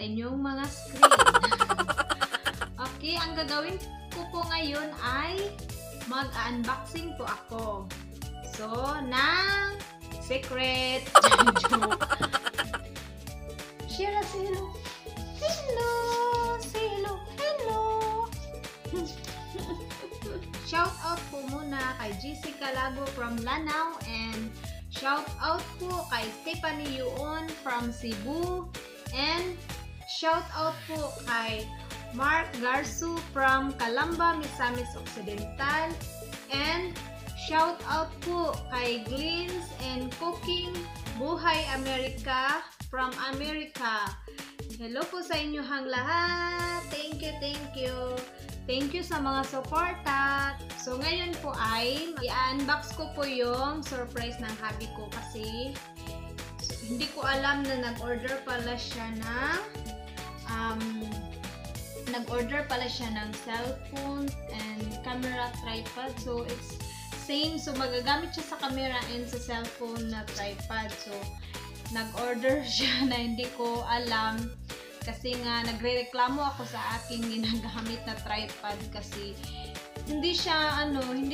inyong mga screen. Okay, ang gagawin ko po ngayon ay mag-unboxing po ako. So, ng secret. Share us, hello. Hello, say hello. Hello. Shout out po muna kay Jessica Lago from Lanao, and shout out po kay Stephanie Yuon from Cebu, and shout out po kay Mark Garsu from Calamba, Misamis Occidental, and shout out po kay Gleans and Cooking Buhay America from America. Hello po sa inyong lahat. Thank you, thank you. Thank you sa mga suporta. So ngayon po ay i-unbox ko po yung surprise ng hubby ko kasi hindi ko alam na nag-order pala siya ng cellphone and camera tripod. So it's same, so magagamit siya sa camera and sa cellphone na tripod. So nag-order siya na hindi ko alam kasi nga nagrereklamo ako sa aking ginagamit na tripod kasi hindi siya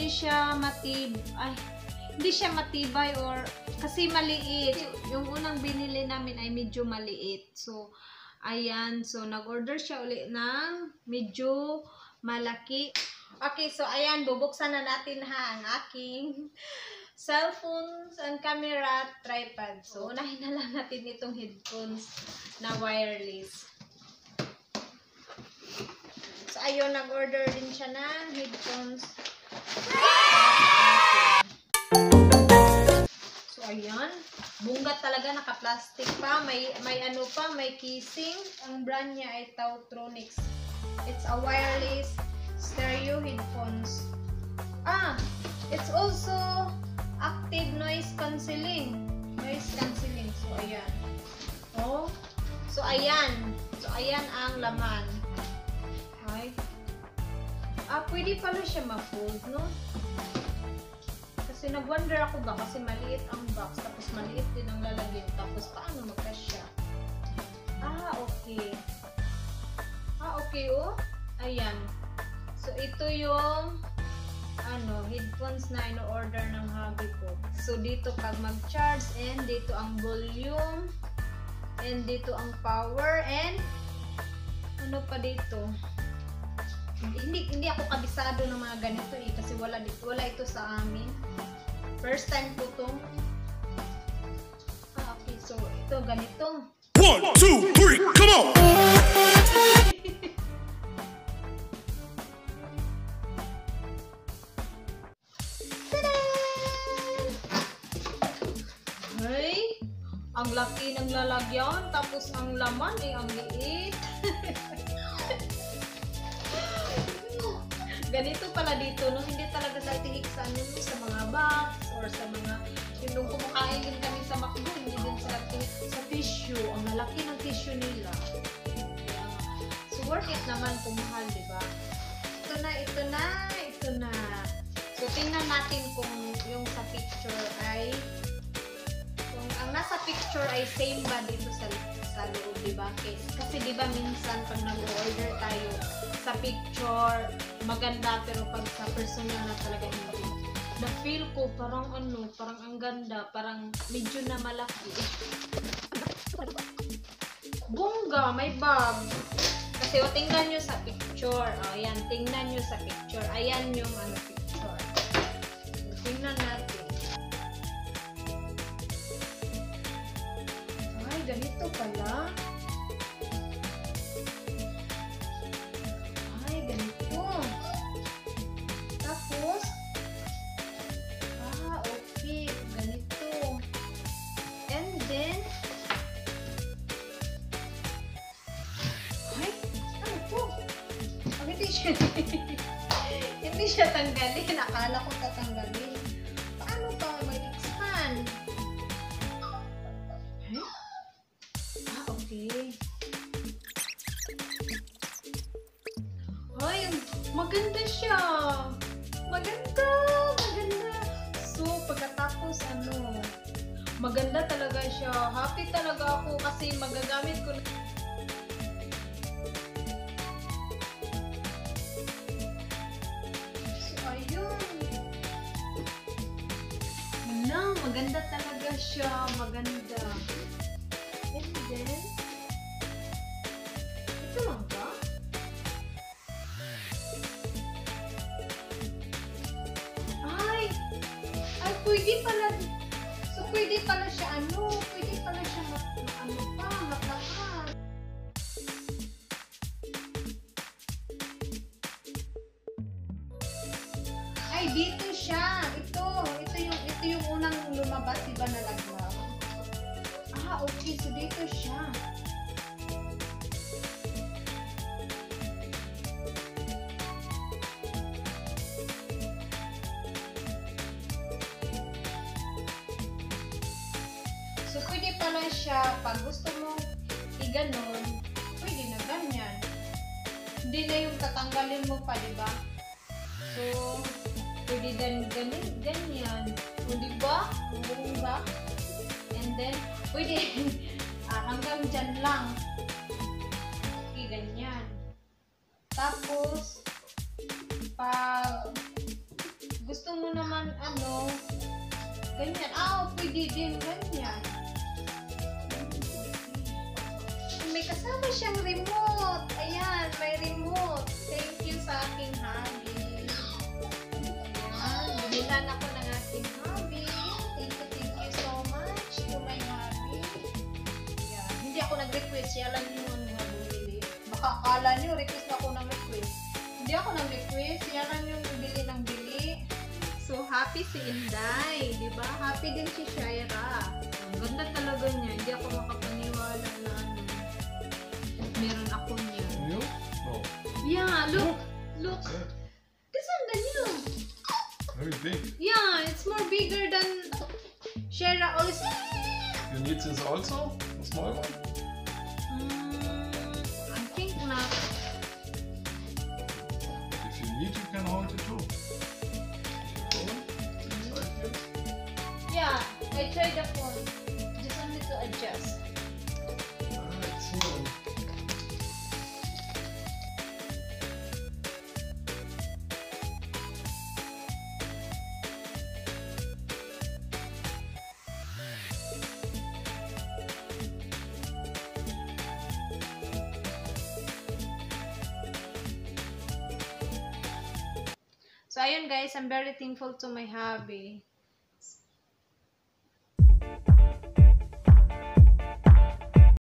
matibay or kasi maliit. Yung unang binili namin ay medyo maliit. So ayan, so nag-order siya ulit ng medyo malaki. Okay, so ayan, bubuksan na natin ang aking cellphones and camera tripod. So unahin na lang natin itong headphones na wireless. So ayun, nag-order din siya ng headphones. So ayan, bunggat talaga, naka-plastic pa, may casing. Ang brand niya ay Tautronics. It's a wireless stereo headphones. It's also active noise cancelling. So ayan. So ayan ang laman. Okay. Pwede pala siya ma-fold, no? Kasi nag-wonder ako ba kasi maliit ang box tapos maliit din ang lalagyan, tapos paano magkasya? Okay, oh. Ayan. So ito yung headphones na ino-order ng hubby ko. So dito pag mag-charge, and dito ang volume, and dito ang power, and ano pa dito? Hindi ako kabisado ng mga ganito kasi wala ito sa amin. First time ko to. Okay, so ito ganito. 1, 2, 3, come on! Ang laki ng lalagyan, tapos ang laman ay ang liit. Ganito pala dito, no? Hindi talaga sa tihik sa mga box or sa mga yung kumakain din kami sa McDo, hindi din sa tihik sa tissue. Ang lalaki ng tissue nila. So worth it naman kung mahal, diba? Ito na. So tingnan natin kung yung sa picture ay ang nasa picture ay same ba dito sa loob, diba? Kasi diba minsan pag nag-order tayo sa picture maganda, pero pag sa personal na talaga hindi. Na-feel ko parang ang ganda, parang medyo na malaki. Bongga, may bag. Kasi tingnan nyo sa picture. Ayan, tingnan nyo sa picture. Ayan yung picture. Tingnan natin. Ganito pala. Ganito. Tapos, okay. Ganito. And then, ano to? Hindi siya tanggalin. Akala ko tatanggalin. Paano pa mag-expand? Okay. Maganda siya. Maganda. So, pagkatapos maganda talaga siya. Happy talaga ako kasi magagamit ko Maganda talaga siya. Maganda. And then, ito lang ba? Ay, pwede pala. So, pwede pala siya, pwede pala siya matakas. Ay, dito siya. Ito yung unang lumabas, diba, na laglag? Okay. So, dito siya. So, pwede pala siya, pag gusto mo i-ganon, pwede na ganyan. Hindi na yung tatanggalin mo pa, diba? So, pwede din ganyan. O, diba? Diba? And then, pwede hanggang dyan lang. Okay, ganyan. Tapos, pag gusto mo naman, ganyan. Pwede din ganyan. May kasama siyang remote. Ayan, may remote. Thank you sa aking hubby. Ayan, bilan ako ng aking hubby. Thank you so much to my hubby. Ayan, hindi ako nag-request. Siya lang yung bumili. Baka akala nyo, request ako ng request. Hindi ako nag-request. Siya lang yung bili ng bili. So, happy si Inday. Diba? Happy din si Shaira. Ang ganda talaga niya. Hindi ako makapaniwala na meron ako niya. New? No. Yeah, look. What's that? This one, the new. Very big. Yeah, it's more bigger than Shaira also. You need this also? A small one? I think not. If you need, you can hold it too. Yeah, I tried the phone. Just wanted to adjust. Let's see. So, ayun guys, I'm very thankful to my hubby.